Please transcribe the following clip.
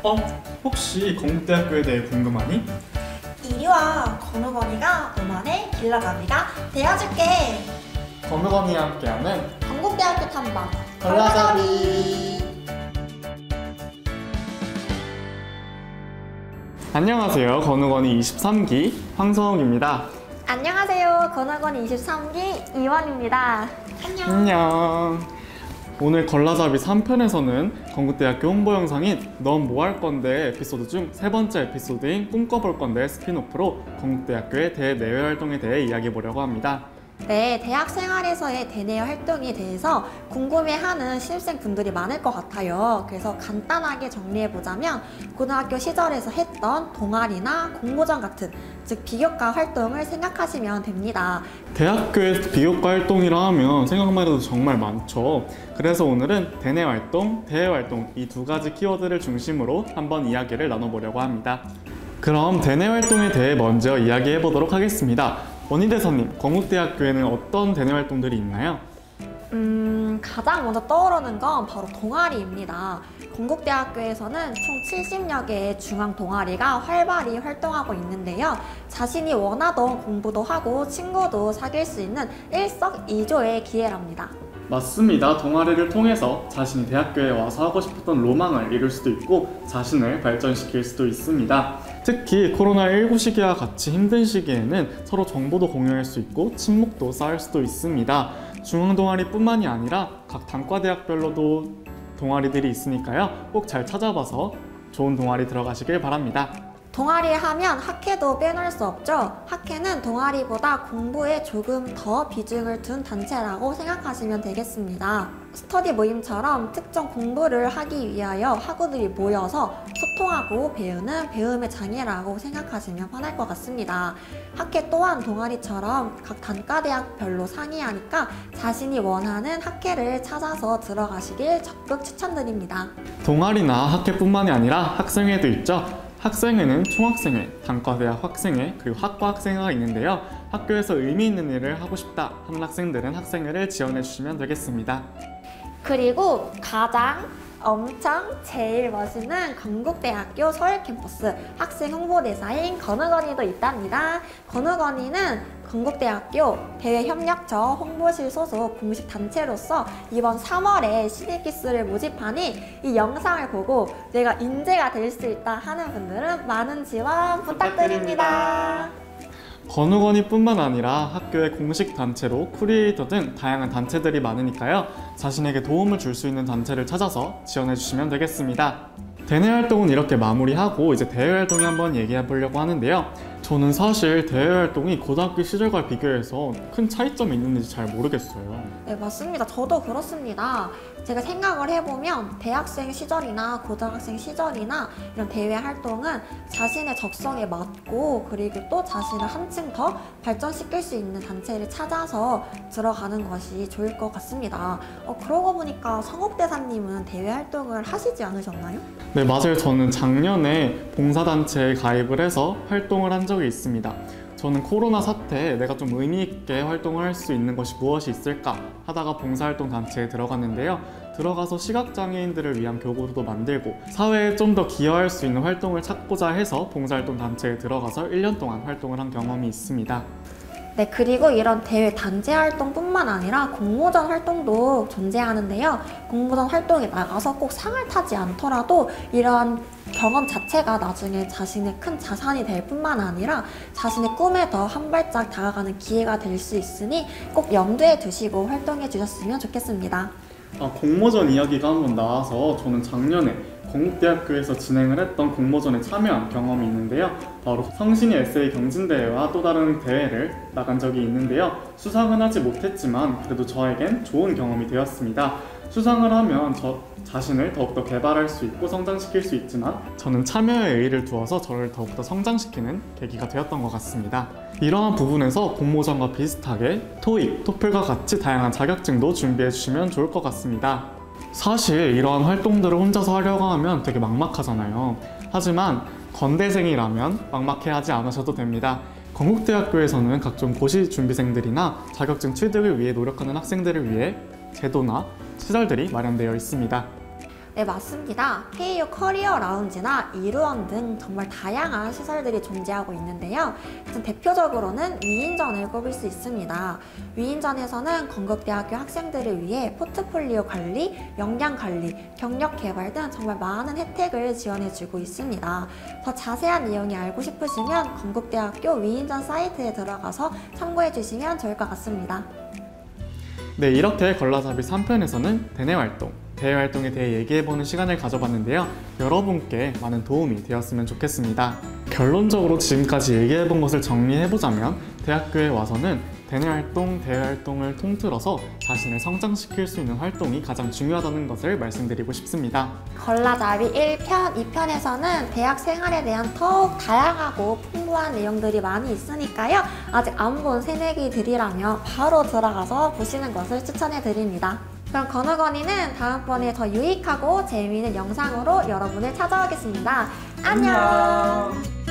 혹시 건국대학교에 대해 궁금하니? 이리 와, 건우건이가 너만의 길러가미가 되어줄게. 건우건이와 함께하는 건국대학교 탐방 걸라잡이. 안녕하세요, 건우건이 23기 황성욱입니다. 안녕하세요, 건우건이 23기 이원입니다. 안녕. 오늘 걸라잡이 3편에서는 건국대학교 홍보 영상인 넌 뭐 할 건데 에피소드 중 세 번째 에피소드인 꿈꿔볼 건데 스피노프로 건국대학교의 대내외 활동에 대해 이야기해보려고 합니다. 네, 대학 생활에서의 대내외 활동에 대해서 궁금해하는 신입생분들이 많을 것 같아요. 그래서 간단하게 정리해보자면 고등학교 시절에서 했던 동아리나 공모전 같은 즉 비교과 활동을 생각하시면 됩니다. 대학교에서 비교과 활동이라 하면 생각만 해도 정말 많죠. 그래서 오늘은 대내 활동, 대외 활동 이 두 가지 키워드를 중심으로 한번 이야기를 나눠보려고 합니다. 그럼 대내 활동에 대해 먼저 이야기해보도록 하겠습니다. 원희대사님, 건국대학교에는 어떤 대내 활동들이 있나요? 가장 먼저 떠오르는 건 바로 동아리입니다. 건국대학교에서는 총 70여 개의 중앙 동아리가 활발히 활동하고 있는데요. 자신이 원하던 공부도 하고 친구도 사귈 수 있는 일석이조의 기회랍니다. 맞습니다. 동아리를 통해서 자신이 대학교에 와서 하고 싶었던 로망을 이룰 수도 있고 자신을 발전시킬 수도 있습니다. 특히 코로나19 시기와 같이 힘든 시기에는 서로 정보도 공유할 수 있고 친목도 쌓을 수도 있습니다. 중앙동아리뿐만이 아니라 각 단과대학별로도 동아리들이 있으니까요. 꼭 잘 찾아봐서 좋은 동아리 들어가시길 바랍니다. 동아리 하면 학회도 빼놓을 수 없죠. 학회는 동아리보다 공부에 조금 더 비중을 둔 단체라고 생각하시면 되겠습니다. 스터디 모임처럼 특정 공부를 하기 위하여 학우들이 모여서 소통하고 배우는 배움의 장이라고 생각하시면 편할 것 같습니다. 학회 또한 동아리처럼 각 단과대학별로 상이하니까 자신이 원하는 학회를 찾아서 들어가시길 적극 추천드립니다. 동아리나 학회뿐만이 아니라 학생회도 있죠. 학생회는 총학생회, 단과대학 학생회, 그리고 학과 학생회가 있는데요. 학교에서 의미 있는 일을 하고 싶다 하는 학생들은 학생회를 지원해 주시면 되겠습니다. 그리고 가장 엄청 제일 멋있는 건국대학교 서울 캠퍼스 학생 홍보대사인 건우건이도 있답니다. 건우건이는 건국대학교 대외협력처 홍보실 소속 공식 단체로서 이번 3월에 신입기수를 모집하니 이 영상을 보고 내가 인재가 될 수 있다 하는 분들은 많은 지원 부탁드립니다. 건우건이뿐만 아니라 학교의 공식 단체로 크리에이터 등 다양한 단체들이 많으니까요. 자신에게 도움을 줄 수 있는 단체를 찾아서 지원해 주시면 되겠습니다. 대내 활동은 이렇게 마무리하고 이제 대외 활동에 한번 얘기해 보려고 하는데요. 저는 사실 대외 활동이 고등학교 시절과 비교해서 큰 차이점이 있는지 잘 모르겠어요. 네, 맞습니다. 저도 그렇습니다. 제가 생각을 해보면 대학생 시절이나 고등학생 시절이나 이런 대외 활동은 자신의 적성에 맞고 그리고 또 자신을 한층 더 발전시킬 수 있는 단체를 찾아서 들어가는 것이 좋을 것 같습니다. 그러고 보니까 성욱대사님은 대외 활동을 하시지 않으셨나요? 네, 맞아요. 저는 작년에 봉사단체에 가입을 해서 활동을 한 적이 있습니다. 저는 코로나 사태에 내가 좀 의미 있게 활동을 할 수 있는 것이 무엇이 있을까 하다가 봉사활동 단체에 들어갔는데요. 들어가서 시각장애인들을 위한 교구도 만들고 사회에 좀 더 기여할 수 있는 활동을 찾고자 해서 봉사활동 단체에 들어가서 1년 동안 활동을 한 경험이 있습니다. 네, 그리고 이런 대외 단체 활동뿐만 아니라 공모전 활동도 존재하는데요. 공모전 활동에 나가서 꼭 상을 타지 않더라도 이러한 경험 자체가 나중에 자신의 큰 자산이 될 뿐만 아니라 자신의 꿈에 더 한 발짝 다가가는 기회가 될 수 있으니 꼭 염두에 두시고 활동해 주셨으면 좋겠습니다. 공모전 이야기가 한번 나와서 저는 작년에 건국대학교에서 진행을 했던 공모전에 참여한 경험이 있는데요. 바로 성신이 에세이 경진대회와 또 다른 대회를 나간 적이 있는데요. 수상은 하지 못했지만 그래도 저에겐 좋은 경험이 되었습니다. 수상을 하면 저 자신을 더욱더 개발할 수 있고 성장시킬 수 있지만 저는 참여의 의의를 두어서 저를 더욱더 성장시키는 계기가 되었던 것 같습니다. 이러한 부분에서 공모전과 비슷하게 토익, 토플과 같이 다양한 자격증도 준비해 주시면 좋을 것 같습니다. 사실 이러한 활동들을 혼자서 하려고 하면 되게 막막하잖아요. 하지만 건대생이라면 막막해 하지 않으셔도 됩니다. 건국대학교에서는 각종 고시 준비생들이나 자격증 취득을 위해 노력하는 학생들을 위해 제도나 시설들이 마련되어 있습니다. 네, 맞습니다. KU 커리어 라운지나 이루원 등 정말 다양한 시설들이 존재하고 있는데요. 가장 대표적으로는 위인전을 꼽을 수 있습니다. 위인전에서는 건국대학교 학생들을 위해 포트폴리오 관리, 역량 관리, 경력 개발 등 정말 많은 혜택을 지원해주고 있습니다. 더 자세한 내용이 알고 싶으시면 건국대학교 위인전 사이트에 들어가서 참고해주시면 좋을 것 같습니다. 네, 이렇게 걸라잡이 3편에서는 대내 활동, 대외 활동에 대해 얘기해보는 시간을 가져봤는데요. 여러분께 많은 도움이 되었으면 좋겠습니다. 결론적으로 지금까지 얘기해본 것을 정리해보자면 대학교에 와서는 대내 활동, 대외 활동을 통틀어서 자신을 성장시킬 수 있는 활동이 가장 중요하다는 것을 말씀드리고 싶습니다. 걸라잡이 1편, 2편에서는 대학 생활에 대한 더욱 다양하고 풍부한 내용들이 많이 있으니까요. 아직 안 본 새내기들이라면 바로 들어가서 보시는 것을 추천해드립니다. 그럼 건우건이는 다음번에 더 유익하고 재미있는 영상으로 여러분을 찾아오겠습니다. 안녕!